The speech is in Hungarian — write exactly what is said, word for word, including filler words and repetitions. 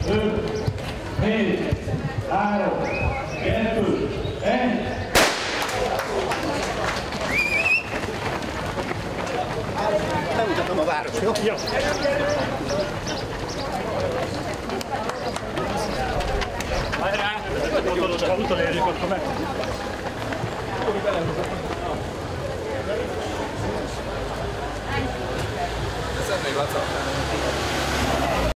öt, hét, három, kettő, egy. Bemutatom a város, jó? Jó. Hajrá! Ha utolérjük, akkor meg. Ez még Laca.